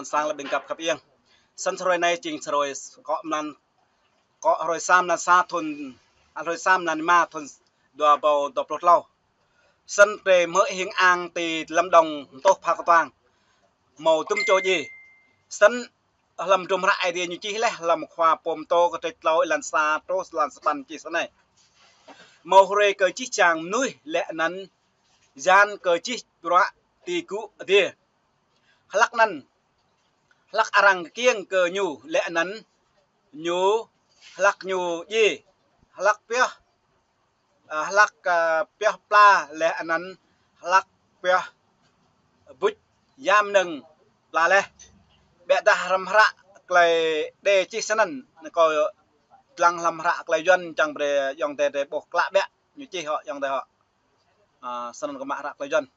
sang là bình cặp yên sân rồi này chỉnh rồi có rồi sam là sa thôn rồi sam là ma thôn đùa bầu độc lót lâu sân về mới hiến an thì lâm đồng tốt phá toàn màu tung cho gì sân làm trùm ra idea như chi lẽ làm khoa pom to có thể lâu lần xa tốt lần span chi sân này màu hore cờ chi chàng nuôi lẽ nắn gian cờ chi ra tì cũ đi lắc năn lắc arang kiêng cờ nhu lẽ nắn nhu lắc nhu gì lắc pia lắc pia pla lẽ nắn lắc pia bút yam nâng là lẽ bẹ ta ram ra clay để chi sân coi lăng làm ra clay dân chẳng về dòng tề để bộc lạ bẹ như chi họ dòng tề họ sân có mạ ra clay dân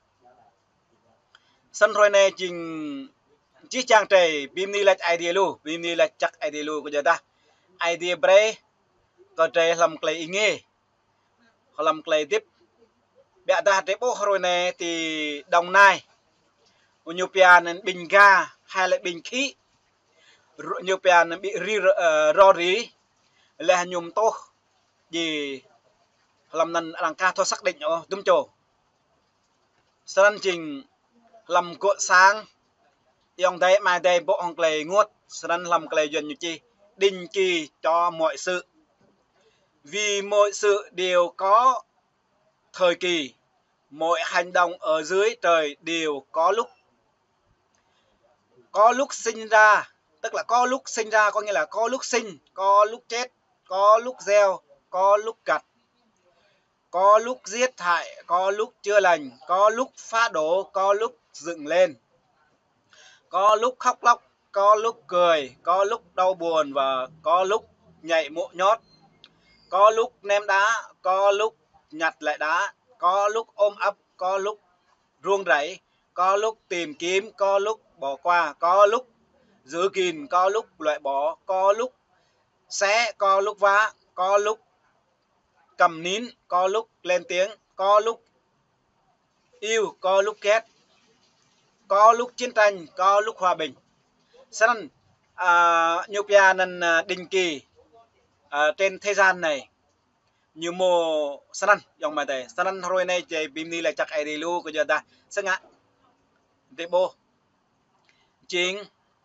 sân rồi này trình chỉ trang trời bim ni lệch idea lu bim ni lệch chắc idea lu của giờ ta idea bre có trời làm clay ý nghe làm clay tiếp bẹ ta để bốc rồi này thì đồng nai nhiều pian bình ga hay là bình khí nhiều pian bị ro rí là nhung to gì làm nên đằng ca thôi xác định ở đúng chỗ sân trình làm cột sáng dòng đấy mai đây bộ hồng clay ngốt sân làm clay dần như chi định kỳ cho mọi sự vì mọi sự đều có thời kỳ mọi hành động ở dưới trời đều có lúc sinh ra tức là có lúc sinh ra có nghĩa là có lúc sinh có lúc chết có lúc gieo có lúc gặt có lúc giết hại có lúc chữa lành có lúc phá đổ có lúc dựng lên có lúc khóc lóc có lúc cười có lúc đau buồn và có lúc nhảy múa nhót có lúc ném đá có lúc nhặt lại đá có lúc ôm ấp có lúc ruông rẫy có lúc tìm kiếm có lúc bỏ qua có lúc giữ gìn có lúc loại bỏ có lúc xé có lúc vá có lúc cầm nín có lúc lên tiếng có lúc yêu có lúc ghét có lúc chiến tranh có lúc hòa bình sân nhiều pia nên định kỳ trên thế gian này như mô sân dòng mà đây sân rồi này chạy bìm ni là chắc ai đi lu của giờ ta sân ạ để bô chính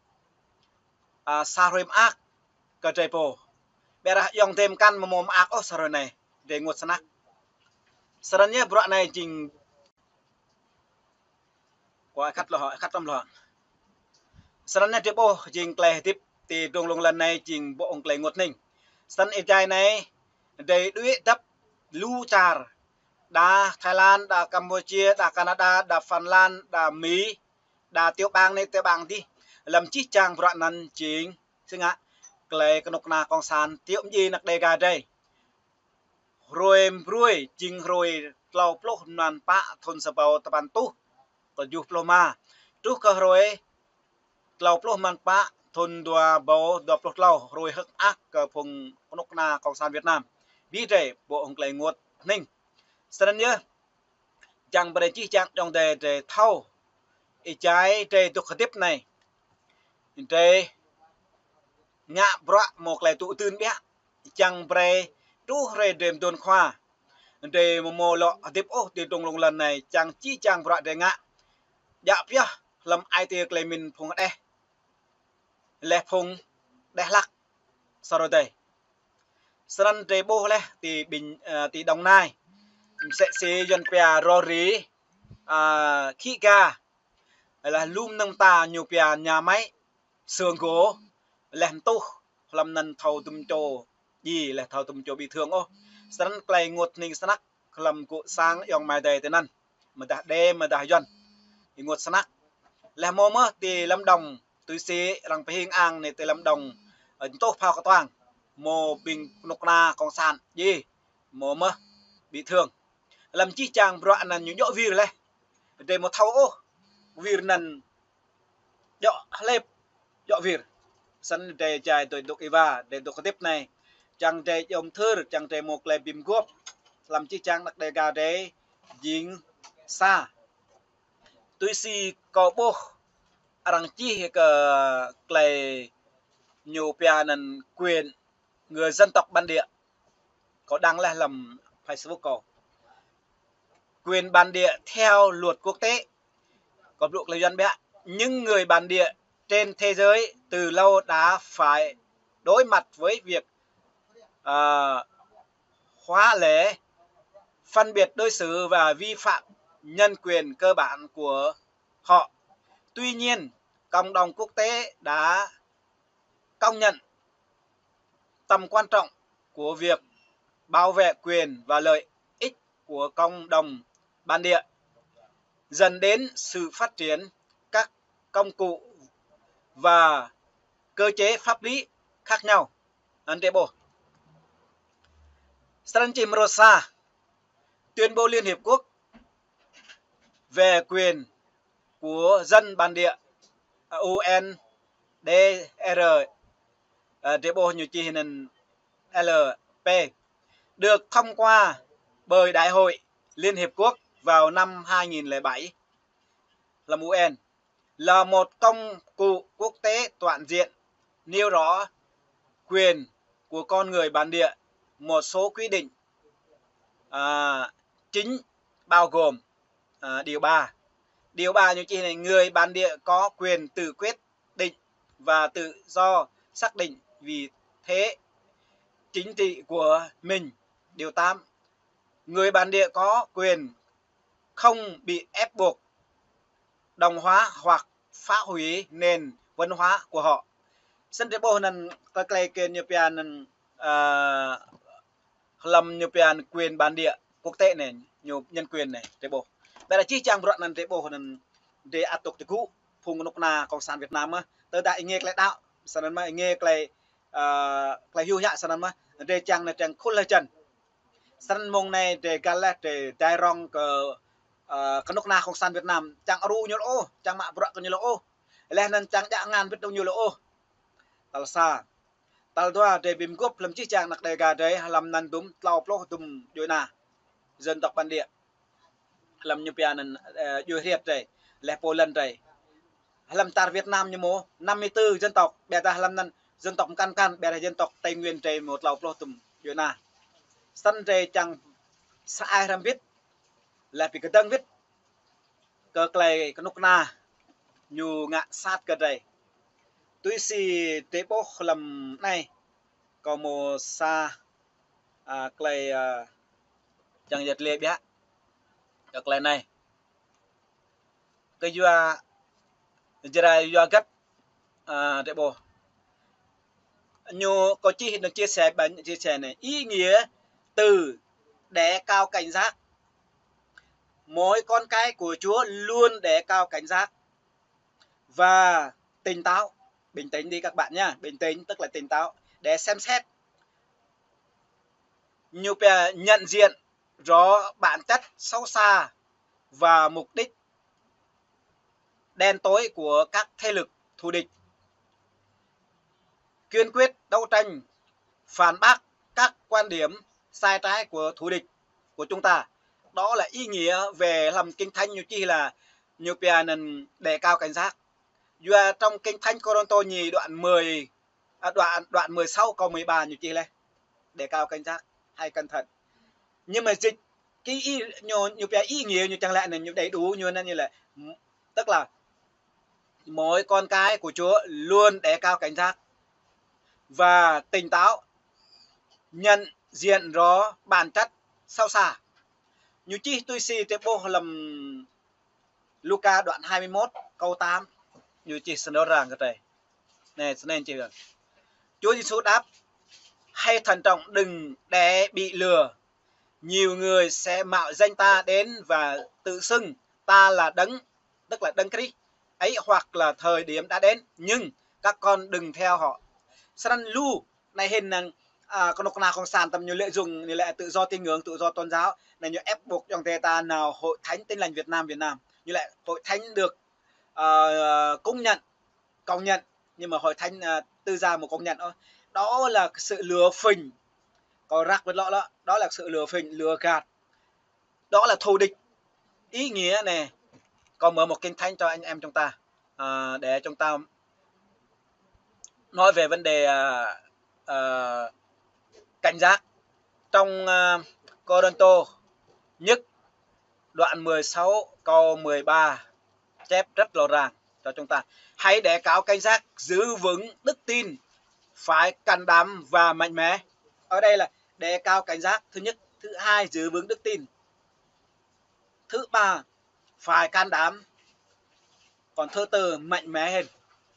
sa rem ác cơ trời bô bây giờ dòng thêm căn mà mồm ác ở rồi này để ngột sân ác sân nhé bữa này trình qua khách là họ khách trong là sân này để bô trình clay tiếp thì trong lòng lần này trình bộ ông clay ngột ninh sân em trai này để đuổi tập lưu char đa Thái Lan đa Campuchia đa Canada đa Phần Lan đa Mỹ đa tiêu bang này tiêu bang đi làm chi trang vợ năn chính xin ạ clay cái nóc na con sàn tiêu gì nặc đề gà đây rồi chinh rồi lau plô nan pa thôn sờ bầu tập an tu còn du ploma tu cơ rồi lau plô man pa thôn đua bầu đua plô lau rồi hất ác cơ phùng nóc na con sàn Việt Nam bí rể bộ ông clay nguột ninh sân nhớ chẳng bề chi chẳng trong đề để thâu ý trái đề tục tiếp này đề ngạ bọa một lại tụ tư bé chẳng bề tu rề đềm tuần khoa đề mồ lọ tiếp ô từ trong lòng lần này chẳng chi chẳng bọa đề ngạ dạ phía làm ai tiệc lại mình phùng đe lẹ phùng đe lắc sau rồi đây sân đề bô lẹ thì bình thì đồng nai sẽ xí dân pia ro rí khí ga là lum nâng ta nhiều pia nhà máy xương gỗ làm tu làm nền thầu tùm trồ gì là thầu tùm trồ bị thương ô sẵn clay ngột ninh snack làm cụ sáng dòng mai đầy tên ăn mà đã đê mà đã dân thì ngột snack là mô mơ thì lâm đồng tôi xí rằng phải hình an này thì lâm đồng ở tốt phao cả toàn mô bình nục na con sàn gì mô mơ bị thương làm chi chàng bọa là những dọ vir lên để một thâu ô vir nần dọ lép dọ vir sân để chạy tôi đục iva để đục tiếp này chàng để ông thưa chàng để một lại bìm góp làm chi chàng đặc đề gà để dính xa tôi si có bố rằng chi cái nhiều pianan quyền người dân tộc bản địa có đăng là làm Facebook có quyền bản địa theo luật quốc tế có luật là dân bé, nhưng người bản địa trên thế giới từ lâu đã phải đối mặt với việc hóa lệ, phân biệt đối xử và vi phạm nhân quyền cơ bản của họ. Tuy nhiên, cộng đồng quốc tế đã công nhận tầm quan trọng của việc bảo vệ quyền và lợi ích của cộng đồng bản địa, dẫn đến sự phát triển các công cụ và cơ chế pháp lý khác nhau. Ante bộ Stranchim Rosa, tuyên bố Liên Hiệp Quốc về quyền của dân bản địa UNDR bộ như chi hình LP được thông qua bởi Đại hội Liên Hiệp Quốc vào năm 2007. Làm UN là một công cụ quốc tế toàn diện nêu rõ quyền của con người bản địa. Một số quy định chính bao gồm điều 3. Điều 3 như chỉ này, người bản địa có quyền tự quyết định và tự do xác định vị thế chính trị của mình. Điều 8. Người bản địa có quyền không bị ép buộc đồng hóa hoặc phá hủy nền văn hóa của họ. Sân tế bộ nên các lệ kênh như pian làm như pian quyền bản địa quốc tế này, nhiều nhân quyền này tế bộ. Đây là chi trang bọt nên tế bộ nên để áp tục cũ phùng nục na cộng sản Việt Nam á, tới đại nghe lại đạo, sau đó mà nghe lại hưu hạ sau đó mà để trang là trang khôn lời trần. Sân mông này để cả là để đại rong cái nục na cộng sản Việt Nam trang ru nhiều lỗ, trang mạ bọt nhiều lỗ, lên nên trang đã ngàn biết đâu nhiều lỗ. Tal sa tal doa để bìm gốc làm chi trang nặc đề gà đấy làm năn đúng lau plo tum đôi na dân tộc bản địa làm như pian đôi riết đây lẻ Poland đây làm tar Việt Nam như mô 54 dân tộc bè ta làm năn dân tộc căn căn bè là dân tộc Tây Nguyên đây một lau plo tum đôi na sân đây chẳng sai làm viết là vì cái tân viết cơ clay cái nút na nhu ngạ sát cái đây tuy si tế bộ làm này có một sa clay chẳng giật lệ bia cái clay này cái dua jira dua gắt tế bộ nhu có chi được chia sẻ này ý nghĩa từ để cao cảnh giác. Mỗi con cái của Chúa luôn để cao cảnh giác và tỉnh táo. Bình tĩnh đi các bạn nhá, bình tĩnh tức là tỉnh táo để xem xét, nhận diện rõ bản chất sâu xa và mục đích đen tối của các thế lực thù địch, kiên quyết đấu tranh phản bác các quan điểm sai trái của thù địch của chúng ta. Đó là ý nghĩa về làm kinh thánh như chi là như pian đề cao cảnh giác. Và trong kinh thánh Cô-rinh-tô nhì đoạn 16 câu 13 như chi này đề cao cảnh giác hay cẩn thận. Nhưng mà dịch cái ý nghĩa như chẳng lẽ là như đầy đủ như là tức là mỗi con cái của Chúa luôn đề cao cảnh giác và tỉnh táo, nhận diện rõ bản chất sâu xa. Như chi tôi si tế bộ làm Luca đoạn 21 câu 8 như chi sân đó ràng cái này này nên chỉ được Chúa Giêsu đáp: hãy thận trọng đừng để bị lừa. Nhiều người sẽ mạo danh ta đến và tự xưng ta là đấng, tức là đấng Christ ấy, hoặc là thời điểm đã đến, nhưng các con đừng theo họ. Sân lu này hình năng con nào con sàn tầm như lệ dùng như lệ tự do tín ngưỡng, tự do tôn giáo này, như ép buộc trong thế ta nào hội thánh Tin lành Việt Nam như lại hội thánh được công nhận nhưng mà hội thánh tư gia một công nhận thôi. Đó là sự lừa phỉnh, còn rắc với đó đó là sự lừa phỉnh, lừa gạt, đó là thù địch. Ý nghĩa này còn mở một kinh thánh cho anh em chúng ta để chúng ta nói về vấn đề cảnh giác trong Cô-rinh-tô nhất đoạn 16 câu 13 chép rất rõ ràng cho chúng ta: hãy đề cao cảnh giác, giữ vững đức tin, phải can đảm và mạnh mẽ. Ở đây là đề cao cảnh giác thứ nhất, thứ hai giữ vững đức tin, thứ ba phải can đảm, còn thứ tư mạnh mẽ hơn.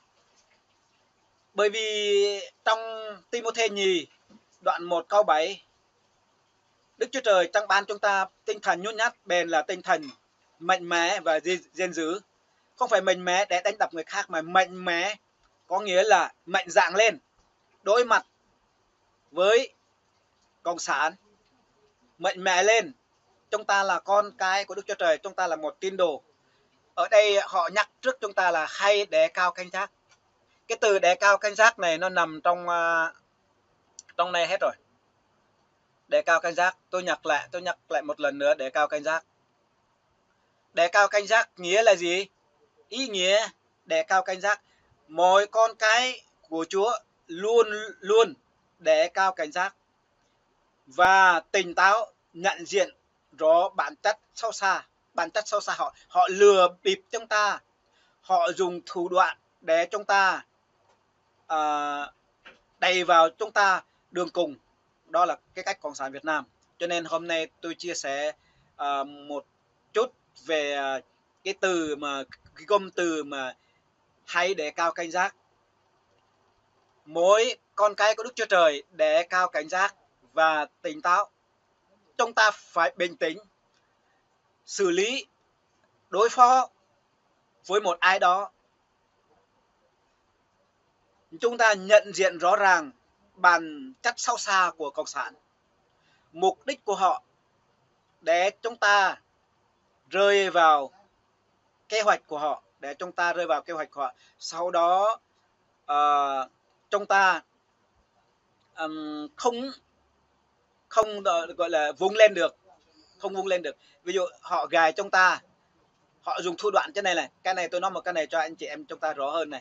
Bởi vì trong Ti-mô-thê nhì đoạn 1 câu 7, Đức Chúa Trời trong ban chúng ta tinh thần nhút nhát, bền là tinh thần mạnh mẽ và gìn giữ. Không phải mạnh mẽ để đánh đập người khác, mà mạnh mẽ có nghĩa là mạnh dạn lên đối mặt với cộng sản, mạnh mẽ lên. Chúng ta là con cái của Đức Chúa Trời, chúng ta là một tín đồ. Ở đây họ nhắc trước chúng ta là hay đề cao cảnh giác. Cái từ đề cao cảnh giác này nó nằm trong này hết rồi. Đề cao cảnh giác, tôi nhắc lại một lần nữa, đề cao cảnh giác. Đề cao cảnh giác nghĩa là gì? Ý nghĩa đề cao cảnh giác, mỗi con cái của Chúa luôn luôn đề cao cảnh giác và tỉnh táo, nhận diện rõ bản chất sâu xa. Bản chất sâu xa họ lừa bịp chúng ta, họ dùng thủ đoạn để chúng ta đẩy vào chúng ta đường cùng. Đó là cái cách Cộng sản Việt Nam. Cho nên hôm nay tôi chia sẻ một chút về cái từ mà cái cụm từ mà hãy đề cao cảnh giác. Mỗi con cái của Đức Chúa Trời đề cao cảnh giác và tỉnh táo. Chúng ta phải bình tĩnh xử lý, đối phó với một ai đó. Chúng ta nhận diện rõ ràng bản chất sâu xa của Cộng sản, mục đích của họ để chúng ta rơi vào kế hoạch của họ, Sau đó chúng ta không gọi là vung lên được. Ví dụ họ gài chúng ta, họ dùng thủ đoạn. Cái này tôi nói một cái này cho anh chị em chúng ta rõ hơn này.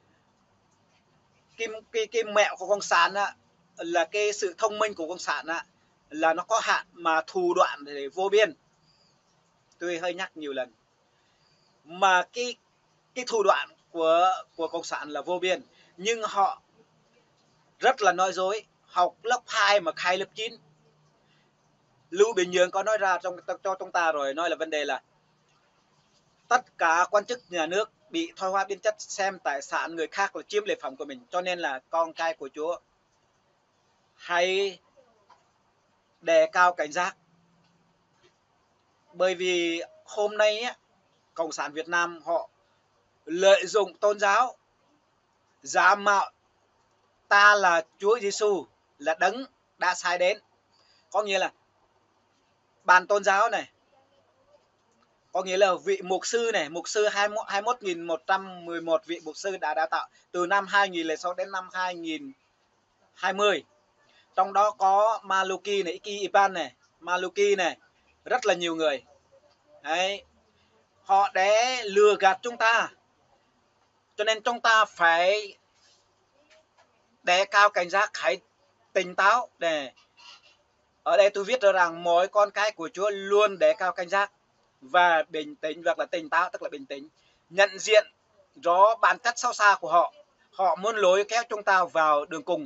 Cái mẹo của Cộng sản á, là cái sự thông minh của Cộng sản á, là nó có hạn mà thủ đoạn để vô biên. Tôi hơi nhắc nhiều lần, mà cái thủ đoạn của Cộng sản là vô biên, nhưng họ rất là nói dối. Học lớp 2 mà khai lớp 9. Lưu Bình Nhưỡng có nói ra cho chúng ta rồi, nói là vấn đề là tất cả quan chức nhà nước bị thoái hóa biến chất, xem tài sản người khác là chiếm lệ phẩm của mình. Cho nên là con cái của Chúa hãy đề cao cảnh giác. Bởi vì hôm nay á, Cộng sản Việt Nam họ lợi dụng tôn giáo, giả mạo ta là Chúa Giêsu là đấng đã sai đến. Có nghĩa là ban tôn giáo này, có nghĩa là vị mục sư này, mục sư 21.111 vị mục sư đã đào tạo từ năm 2006 đến năm 2020. Trong đó có Maluki này, Iki Ipan này, Maluki này, rất là nhiều người. Đấy, họ để lừa gạt chúng ta. Cho nên chúng ta phải đề cao cảnh giác, hãy tỉnh táo. Ở đây tôi viết ra rằng mỗi con cái của Chúa luôn đề cao cảnh giác và bình tĩnh, hoặc là tỉnh táo tức là bình tĩnh, nhận diện rõ bản chất sâu xa của họ. Họ muốn lôi kéo chúng ta vào đường cùng,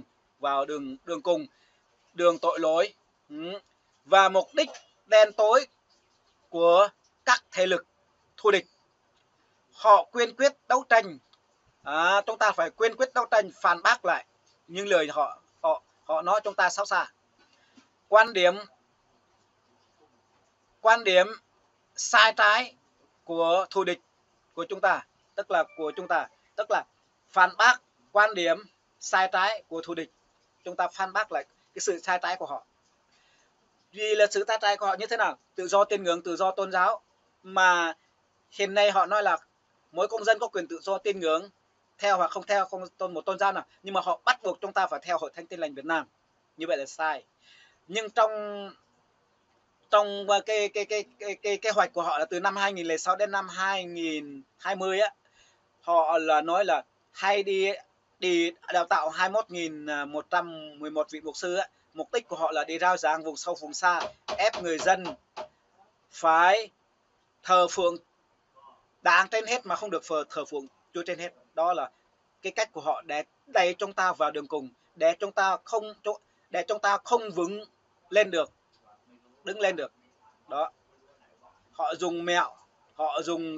đường tội lỗi, và mục đích đen tối của các thế lực thù địch. Họ kiên quyết đấu tranh. Chúng ta phải kiên quyết đấu tranh, phản bác lại những lời họ nói chúng ta xấu xa. Quan điểm sai trái của thù địch của chúng ta, tức là phản bác quan điểm sai trái của thù địch. Chúng ta phản bác lại cái sự sai trái của họ. Vì là sự sai trái của họ như thế nào? Tự do tín ngưỡng, tự do tôn giáo. Mà hiện nay họ nói là mỗi công dân có quyền tự do tín ngưỡng, theo hoặc không theo một tôn giáo nào, nhưng mà họ bắt buộc chúng ta phải theo Hội Thánh Tin Lành Việt Nam. Như vậy là sai. Nhưng trong cái kế hoạch của họ là từ năm 2006 đến năm 2020 á, họ là nói là hay đi đào tạo 21.111 vị mục sư á, mục đích của họ là đi rao giảng vùng sâu vùng xa, ép người dân phải thờ phượng Đảng trên hết mà không được thờ phượng Chúa trên hết. Đó là cái cách của họ để đẩy chúng ta vào đường cùng, để chúng ta không vững lên được, đứng lên được. Đó, họ dùng mẹo, họ dùng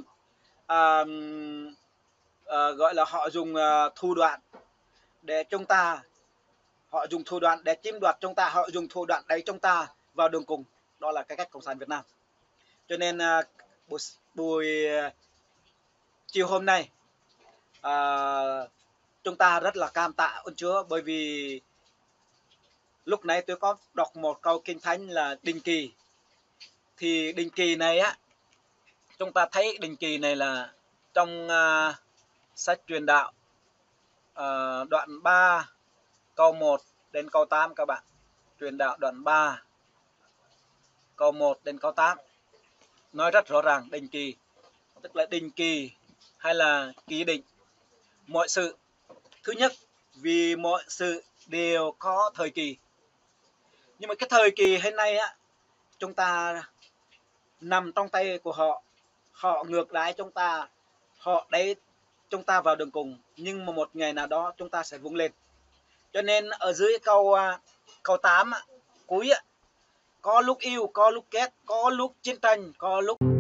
gọi là họ dùng thủ đoạn để họ dùng thủ đoạn để chiếm đoạt chúng ta, họ dùng thủ đoạn đẩy chúng ta vào đường cùng. Đó là cái cách cộng sản Việt Nam. Cho nên buổi chiều hôm nay chúng ta rất là cam tạ ơn Chúa, bởi vì lúc nãy tôi có đọc một câu kinh thánh là định kỳ. Thì định kỳ này á, chúng ta thấy định kỳ này là trong sách truyền đạo đoạn 3 câu 1 đến câu 8 các bạn. Truyền đạo đoạn 3 câu 1 đến câu 8 nói rất rõ ràng định kỳ, tức là định kỳ hay là kỳ định mọi sự. Thứ nhất, vì mọi sự đều có thời kỳ. Nhưng mà cái thời kỳ hôm nay á, chúng ta nằm trong tay của họ. Họ ngược đãi chúng ta, họ đẩy chúng ta vào đường cùng. Nhưng mà một ngày nào đó chúng ta sẽ vững lên. Cho nên ở dưới câu 8 cuối á, có lúc yêu, có lúc ghét, có lúc chiến tranh, có lúc